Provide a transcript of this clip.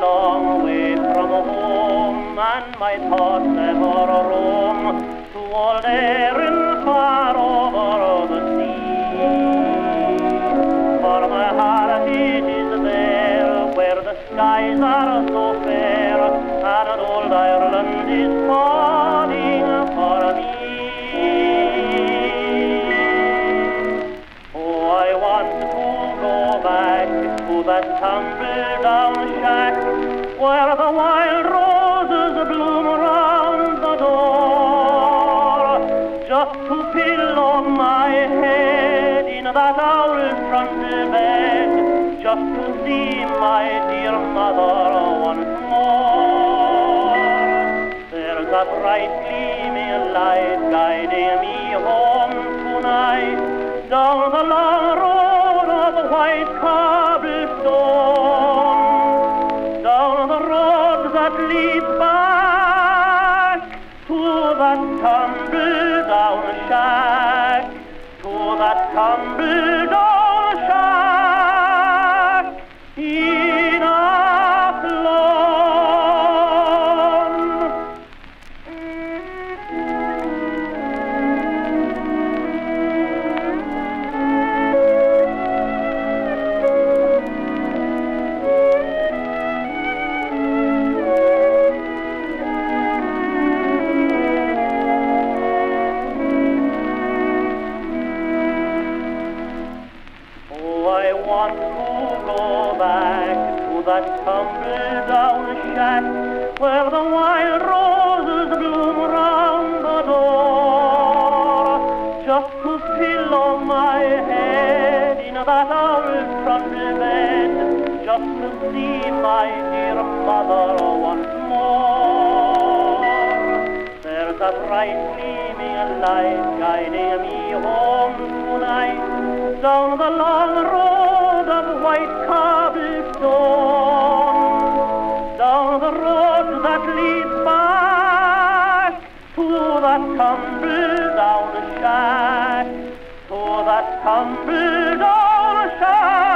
long way from home, and my thoughts ever roam to old Erin far over the sea. For my heart it is there, where the skies are so fair, and old Ireland is calling for me. Oh, I want to go back to that tumble-down shack, where the wild roses bloom round the door, just to pillow my head in that owl-fronted bed, just to see my dear mother once more. There's a bright gleaming light guiding me home tonight, down the long road of white cobblestone, down the road that leads back to that tumble-down shack, to that tumble-down shack in Athlone. I want to go back to that tumble-down shack, where the wild roses bloom round the door, just to pillow my head in that owl-fronted bed, just to see my dear mother once more. There's a bright gleaming light guiding me home tonight, down the long road of white cobblestone, down the road that leads back to that tumble-down shack, to that tumble-down shack.